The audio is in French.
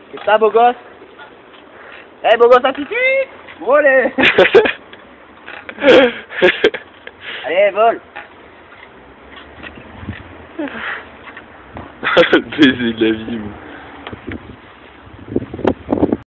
C'est ça, beau gosse? Eh, beau gosse, ça suffit? Volez! Allez, vole! Baiser de la vie, moi.